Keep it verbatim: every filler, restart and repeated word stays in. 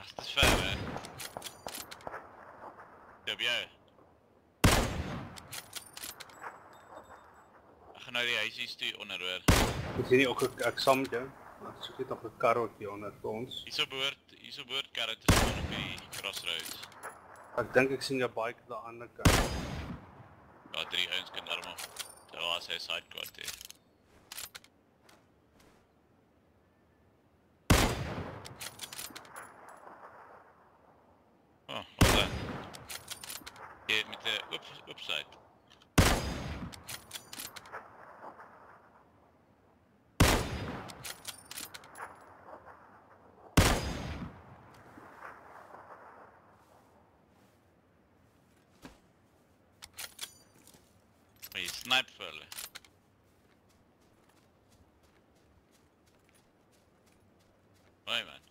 Ach, dit is ver, hè? Ja, op jou. Ek gaan nou die huisies toe onder hoor. Is hier nie ook ek, ek saam met jou? Ek soek net nog 'n kar ook hier onder vir ons. Hierso behoort, hierso behoort karre te staan op die crossroads. Ek dink ek sien jou bike aan die ander kant. Ja, drie ouens kan daarom. Daar was hy sidequad hier. Oh, wat dan? Hier met de oop, oopside. Maar je snipe vir hulle. Hoi man.